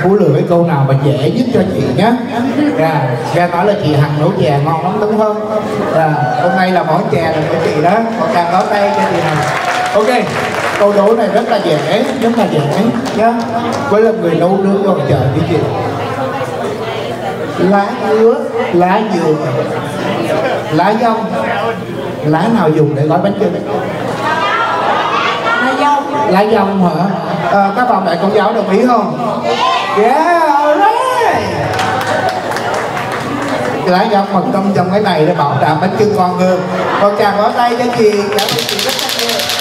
Phú lựa cái câu nào mà dễ nhất cho chị nhé. Nghe nói là chị Hằng nấu chè ngon lắm đúng không? Hôm nay là món chè là của chị đó, một tràng pháo tay cho chị Hằng. Ok, câu đố này rất là dễ nhá. Với là người nấu nướng ngoài chợ như chị. Lá dứa, lá dừa, lá dong, lá nào dùng để gói bánh chưng? Lá dong hả? Các bà mẹ công giáo đồng ý không? Yeah, alright. Lá dong mật tâm trong cái này để bảo đảm bánh chưng ngon hơn. Còn chàng pháo tay cho chị, cảm ơn chị rất nhiều.